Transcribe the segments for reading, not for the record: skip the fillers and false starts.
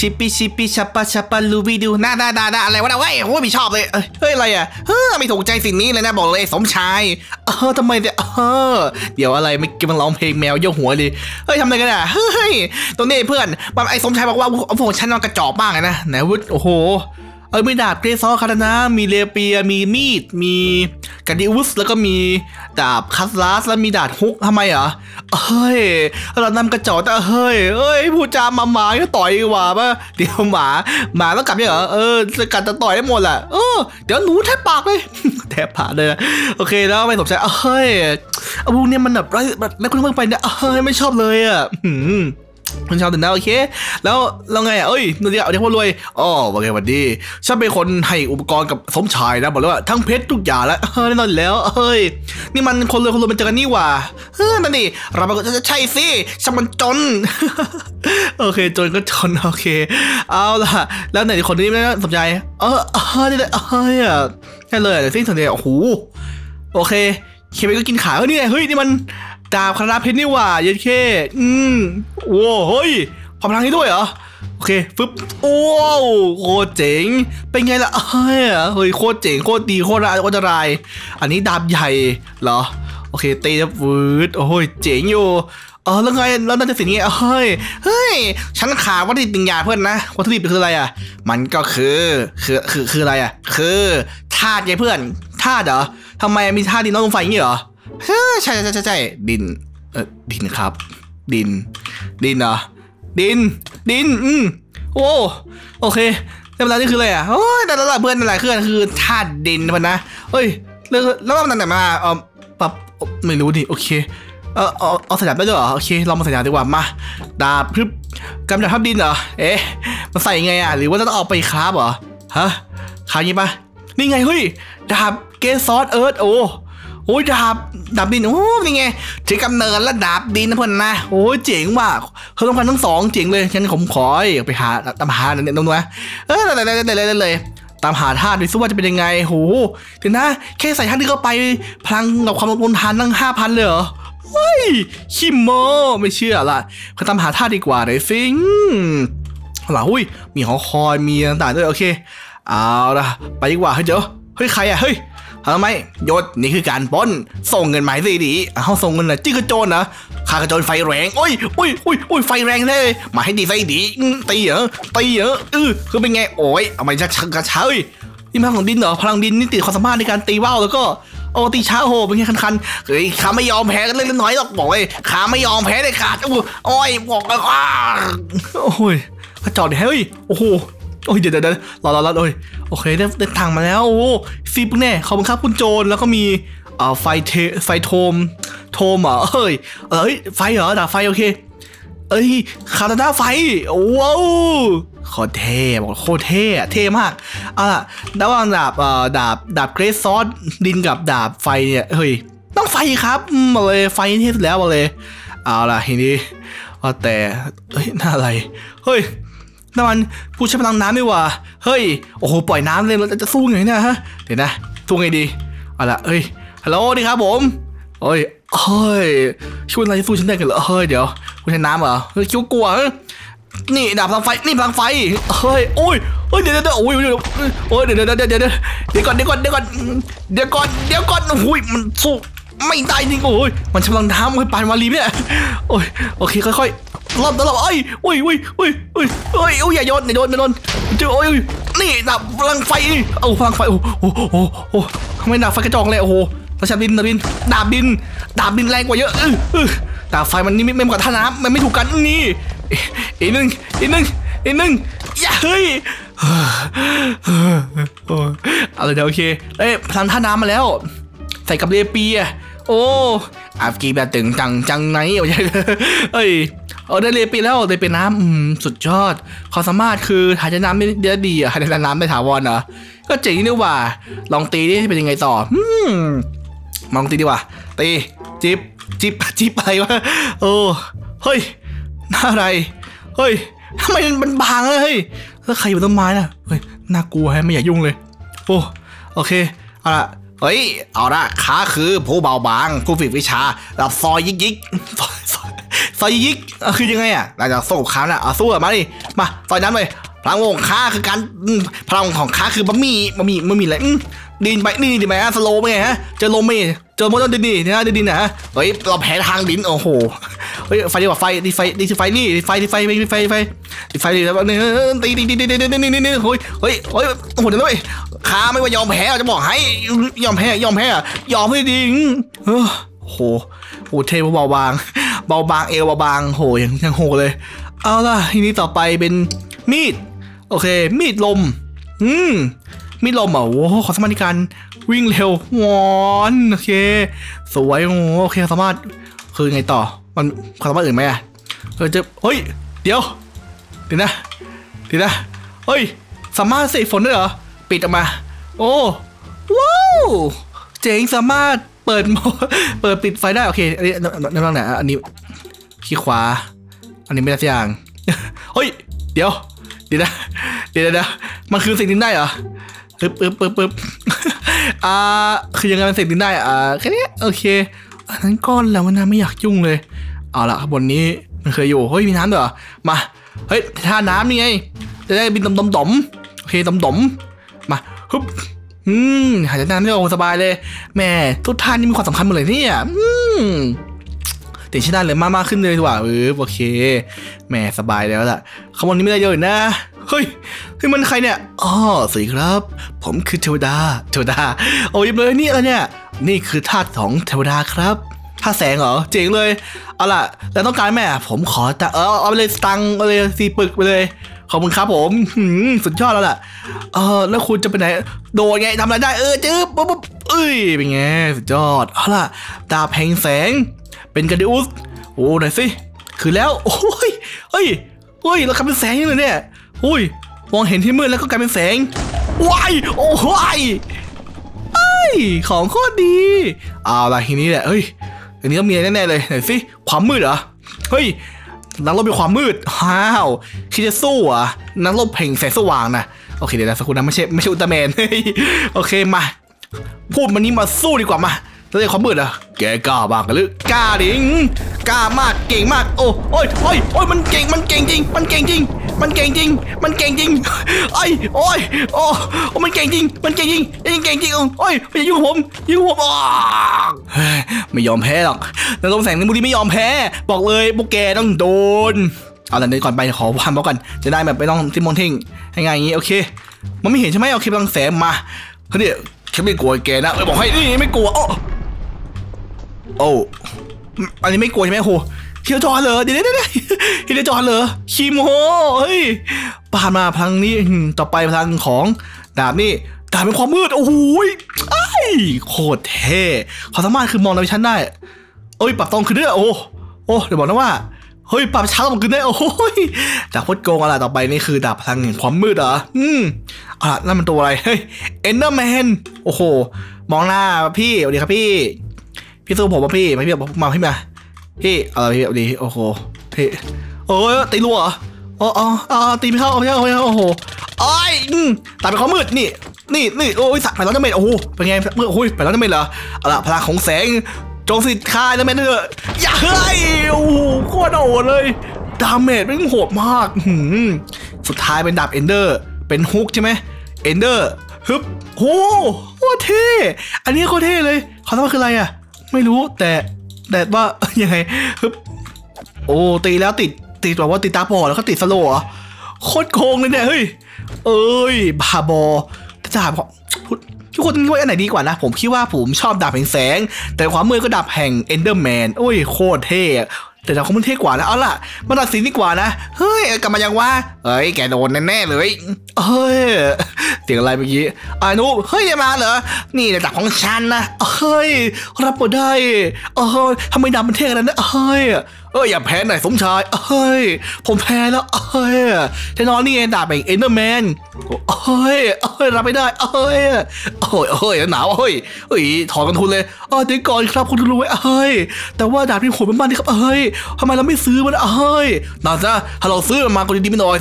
ชิปปี้ชัปปะลูบิดูน่าอะไรวะเว้ยโอ้ยไม่ชอบเลยเฮ้ยอะไรอ่ะไม่ถูกใจสิ่งนี้เลยนะบอกเลยสมชายทำไมเนี่ยเดี๋ยวอะไรไม่กินมันร้องเพลงแมวโยกหัวดิเฮ้ยทำอะไรกันอ่ะเฮ้ยตรงนี้เพื่อนไอ้สมชายบอกว่าพวกฉันมันกระจอกมากนะไหนวุฒิโอ้โหมีดาบเกรซอคาตานะมีเลเปียมีมีดมีกาดิอุสแล้วก็มีดาบคัสลาสแล้วมีดาบฮุกทำไมเหรอเฮ้ยเรานำกระจอกแต่เฮ้ยพูดจาหมาก็ต่อยดีกว่าป่ะเดี๋ยวหมาแล้วกลับเนี่ยเหรอจะกัดจะต่อยได้หมดแหละเดี๋ยวหนูแทบปากเลยแทบปากเลยโอเคแล้วไม่สนใจเฮ้ยพวกนี้มันแบบแล้วคุณเพิ่งไปเนี่ยไม่ชอบเลยอ่ะคุณชาวถึงนะโอเคแล้วไงดูดิเอาเดี๋ยวพ่อรวยโอเควันดีฉันเป็นคนให้อุปกรณ์กับสมชายนะบอกเลยว่าทั้งเพชรทุกอย่างแล้วแน่นอนแล้วนี่มันคนรวยมันเจอกันนี่หว่านั่นดิเราใช่สิฉันมันจนโอเคจนก็จนโอเคเอาล่ะแล้วไหนคนนี้ไม่สนใจนี่เลยใช่เลยสิ่งสนใจโอ้โหโอเคเคไปก็กินขานี่ไงเฮ้ยนี่มันดาบคาราเพชรนี่หว่าเย็นเคโว้เฮ้ยพลังนี้ด้วยเหรอโอเคฟึบโอ้โคตรเจ๋งเป็นไงล่ะเฮ้ยโคตรเจ๋งโคตรดีโคตรอันตรายอันนี้ดาบใหญ่เหรอโอเคตีนะวืดโอ้ยเจ๋งอยู่แล้วไงแล้วน่าจะสิ่งนี้เฮ้ยฉันขาวัตถุดิบหนึ่งอย่างเพื่อนนะวัตถุดิบคืออะไรอ่ะมันก็คืออะไรอ่ะคือธาตุไงเพื่อนธาตุเหรอทำไมมีธาตุดินน้ำลมไฟอย่างนี้เหรอใช่ดินดินครับดินเหรอดินโอ้โอเคแล้วนี่คืออะไรอ่ะแต่ละเพื่อนอะไรคือธาตุดินมันนะเฮ้ยแล้วมันไหนมาปรับไม่รู้ดิโอเคเอาสัญญาณได้ด้วยเหรอโอเคลองมาสัญญาณดีกว่ามาดาบพึบกำจัดทับดินเหรอมันใส่ไงอ่ะหรือว่าจะต้องเอาไปคราฟเหรอฮะคราฟงี้ปะนี่ไงเฮ้ยดาบเกสซอสเอิร์ธโอ้ยดาบดินนี่ไงถือกำเนิดแล้วดาบดินนะเพื่อนนะโอ้ยเจ๋งว่ะเขาต้องการทั้งสองเจ๋งเลยฉันผมขอไปหาตามหาเนี่ยตรงนู้นเลยตามหาธาตุดูซิว่าจะเป็นยังไงโหถึงนะแค่ใส่ธาตุนี้เข้าไปพลังกับความทนทานตั้ง 5,000 เลยเหรอเฮ้ยคิมโมไม่เชื่อละเขาตามหาธาตุดีกว่าเลยฟิงหล่ะมีหอคอยมีต่างๆด้วยโอเคเอาละไปดีกว่าเฮ้ยใครอ่ะเฮ้ยทำไมยศนี่คือการปล้นส่งเงินหมายสิดีเขาส่งเงินนะจี้กระโจนนะข้ากระโจนไฟแรงโอ้ยไฟแรงเลยมาให้ดีไฟดีตีเหรอคือเป็นไงโอ้ยเอาไปชักนี่พลังของดินเหรอพลังดินนี่ติดความสามารถในการตีว่าวแล้วก็ตีช้าโหเป็นไงคันเฮ้ยข้าไม่ยอมแพ้กันเล็กน้อยหรอกบอกเลยข้าไม่ยอมแพ้เลยขาดโอ้ยบอกเลยโอ้ยกระจอกดิเฮ้ยโอ้โหเดี๋ยวรอโอเคได้ทางมาแล้วฟีปุ๊กแน่ขอบคุณครับคุณโจนแล้วก็มีไฟโทมเหรอไฟเหรอดาบไฟโอเคคาตาน่าไฟว้าวโคตรเท่บอกโคตรเท่มากระหว่างดาบเกรซซอสดินกับดาบไฟเนี่ยเฮ้ยต้องไฟครับมาเลยไฟเท่สุดแล้วมาเลยเอาล่ะทีนี้ว่าแต่น่าอะไรเฮ้ยนั่นมันผู้ใช้พลังน้ำนี่ว่าเฮ้ยโอ้โหปล่อยน้ำเลยเราจะสู้ไงเนี่ยฮะเดี๋ยวนะสู้ไงดีเอาล่ะฮัลโหลดีครับผมช่วยอะไรสู้ฉันได้กันเหรอเดี๋ยวคุณใช้น้ำเหรอคิวกลัวนี่ดาบพลังไฟนี่พลังไฟเดี๋ยวเดี๋ยวก่อนมันสู้ไม่ได้จริงมันใช้พลังน้ำปานวาลีเนี่ยโอเคค่อยรอบอย่าโดนนี่ดาบพลังไฟพลังไฟทำไมดาบไฟกระจอกเลยประชาดินดาบดินแรงกว่าเยอะดาบไฟมันนี่ไม่เหมือนท่าน้ำมันไม่ถูกกันนี่อีกหนึ่งอย่าเฮ้ยอะไรเดี๋ยวโอเคพลังท่าน้ำมาแล้วใส่กับเรปีอาฟกีแบบตึงจังไหนได้เรปีแล้วได้เป็นน้ำสุดยอดความสามารถคือหายใจน้ำได้ดีหายใจน้ำได้ถาวรเหรอก็เจ๋งนี่ว่าลองตีดิเป็นยังไงต่อลองตีดีกว่าตีจิ๊บอะไรวะเฮ้ยน่าอะไรเฮ้ยทำไมมันบางเลยเฮ้ยแล้วใครอยู่ต้นไม้น่ะเฮ้ยน่ากลัวไม่อยากยุ่งเลยโอเคเอาละข้าคือผู้เบาบางผู้ฝึกวิชาแบบซอยยิกซอยยิกคือยังไงอ่ะหลังจากสู้กับเขาน่ะสู้มาดิมาซอยนั้นเลยพลังของข้าคือการพลังของข้าคือบะหมี่อะไรดินไปนี่ดิไหมสโลว์ไงฮะเจอลมไหมเจอมอเตอร์ดินนะดินนะเฮ้ยเราแพ้ทางดินโอ้โหเฮ้ยไฟดีกว่าไฟดีไฟนี่ไฟดิแล้วนี่ตีเฮ้ยโอ้โหเดี๋ยวเลยข้าไม่ว่ายอมแพ้จะบอกให้ยอมแพ้ยอมให้ดิโอ้โหเทเบาบางเอวเบาบางโหยังโหเลยเอาล่ะทีนี้ต่อไปเป็นมีดโอเคมีดลมมีดลมอ่ะโอ้ขอสมรรถการวิ่งเร็ววอนโอเคสวยโอเคสามารถคือไงต่อมันความสามารถอื่นไหมอ่ะจะเฮ้ยเดี๋ยวนะเฮ้ยสามารถเสกฝนได้เหรอปิดออกมาโอ้ว้าวเจ๋งสามารถเปิดปิดไฟได้โอเคอันนี้นั่นไหนอันนี้ขี้ขวาอันนี้ไม่ได้สักอย่างเฮ้ยเดี๋ยวนะมันคือสิ่งที่ได้เหรอปึ๊บคือยังไงมันเสร็จดินได้แค่นี้โอเคอันนั้นก้อนแล้วนะไม่อยากยุ่งเลยเอาละข้างบนนี้มันเคยอยู่เฮ้ยมีน้ำเหรอมาเฮ้ยท่าน้ำนี่ไงจะได้บินดมโอเคดมมาฮึบหายใจน้ำได้โอ้สบายเลยแม่ทุกท่านนี่มีความสำคัญหมดเลยเนี่ยเดี๋ยวใช้ได้เลยมากขึ้นเลยดีกว่าโอเคแม่สบายแล้วล่ะข้างบนนี้ไม่ได้เยอะนะเฮ้ยมันใครเนี่ยสวัสดีครับผมคือเทวดาโอ้ยเลยนี่อะไรเนี่ยนี่คือธาตุของเทวดาครับธาตุแสงเหรอเจ๋งเลยเอาล่ะแล้วต้องการแม่ผมขอเอาไปเลยตังเอาเลย4 ปึกไปเลยขอบคุณครับผมสุดยอดแล้วล่ะแล้วคุณจะไปไหนโดดไงทำอะไรได้จื๊บปุ๊บเป็นไงสุดยอดเอาล่ะดาบแห่งแสงเป็นกระดิอุสโอ้หน่อยสิคือแล้วโอ้ยเฮ้ยเรากลายเป็นแสงยังเลยเนี่ยมองเห็นที่มืดแล้วก็กลายเป็นแสงว้ายโอ้ยของโคตรดีเอาล่ะทีนี้แหละอันนี้ต้องมีแน่ๆเลยไหนสิความมืดเหรอนักรบมีความมืดคิดจะสู้นักรบเพ่งแสงสว่างนะโอเคเดี๋ยวนะสักครู่นะไม่ใช่อุลตร้าแมนโอเคมาพูดมันนี้มาสู้ดีกว่ามาแล้วในความมืดแกกล้ามากหรือกล้าดิกล้ามากเก่งมากโอ้ยมันเก่งจริงมันเก่งจริงโอ้ยมันเก่งจริงโอ้ยไม่ยุ่งผมไม่ยอมแพ้หรอกแล้วลมแสงในบุรีไม่ยอมแพ้บอกเลยพวกแกต้องโดนเอาแต่เดี๋ยวก่อนไปขอพันบอกก่อนจะได้แบบไม่ต้องทิ้งมอนทิ้งให้ง่ายอย่างนี้โอเคมันไม่เห็นใช่ไหมโอเคพลังแสงมาเขาเนี่ยแค่ไม่กลัวแกนะบอกให้นี่ไม่กลัวโอ้อันนี้ไม่กลัวใช่ไหมโหเฮียจอนเหรอเดี๋ยวเฮียจอนเหรอคิโมผ่านมาพลังนี้ต่อไปพลังของดาบนี่ดาบเป็นความมืดโอ้โหโคตรเท่ความสามารถคือมองในชั้นได้ปรับตรงขึ้นด้วยโอ้เดี๋ยวบอกนะว่าปรับช้าลงขึ้นได้โอ้ยดาบโคตรโกงอะไรต่อไปนี่คือดาบพลังแห่งความมืดเหรอนั่นมันตัวอะไรเอนเดอร์แมนโอ้โหมองหน้าพี่สวัสดีครับพี่สู้ผมป่ะพี่มาพี่พี่ดีโอ้โหพี่ตีรัวเหรอตีไม่เข้าโอ้โหตายเป็นความมืดนี่โอ้ยสัตว์ไปแล้วจะเม็ดโอ้โหเป็นไงมืดโอ้ยไปแล้วจะเม็ดเหรอเอาล่ะพลังของแสงจงสิทธิ์คายแล้วแม่เถอะอย่าโอ้โหโคตรโหดเลยดาเมจมันโหดมากสุดท้ายเป็นดาบเอนเดอร์เป็นฮุกใช่ไหมเอนเดอร์ฮึบโอ้โหเท่อันนี้โคตรเท่เลยเขาทำว่าคืออะไรไม่รู้แต่ว่ายังไงฮึบตีแล้วติดแบบว่าติดตาบอดแล้วก็ติดสโลว์โคตรโกงเลยเนี่ยบาบอดาบทุกคนว่าอันไหนดีกว่านะผมคิดว่าผมชอบดาบแห่งแสงแต่ความมืดก็ดาบแห่งเอนเดอร์แมนโคตรเท่แต่ดาบของมันเท่กว่านะเอาล่ะมาตัดสินดีกว่านะกลับมายังว่าแกโดนแน่ๆเลยเสียงอะไรเมื่อกี้นุจะมาเหรอนี่ดาบของฉันนะรับมาได้ทำไมดาบมันเท่ขนาดนั้นอย่าแพ้หน่อยสมชายผมแพ้แล้วแน่นอนนี่ดาบแห่งเอนเดอร์แมนรับไม่ได้หนาวถอนกันทุนเลยเดี๋ยวก่อนครับคุณรู้ไว้แต่ว่าดาบที่โหดมากๆนี่ครับทำไมเราไม่ซื้อมันน่าจะถ้าเราซื้อมันมาก็ดีๆไม่น้อยสินะ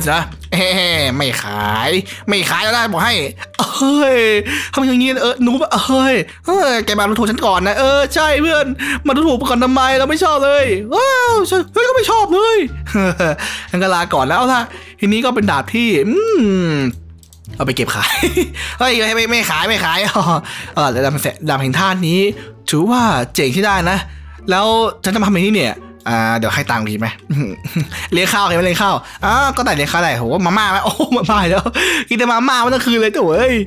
ไม่ขายแล้วนะบอกให้เฮ้ยทำอย่างนี้หนูเฮ้ยแกมาดูถูกฉันก่อนนะใช่เพื่อนมาดูถูกก่อนทำไมเราไม่ชอบเลยว้าวเฮ้ยก็ไม่ชอบเลยงั้นก็ลาก่อนแล้วล่ะทีนี้ก็เป็นดาบที่เอาไปเก็บขายเฮ้ยไม่ขายแต่ดาบแห่งธาตุนี้ถือว่าเจ๋งที่ได้นะแล้วฉันจะมาทำอย่างนี้เนี่ยเดี๋ยวให้ตังค์พี่ไหมเลี้ยงข้าวใครไม่เลี้ยงข้าวก็แต่เลี้ยงข้าวได้โหมาม่าไหมโอ้มาม่าแล้วกินแต่มาม่ามันทั้งคืนเลยแต่เว้ย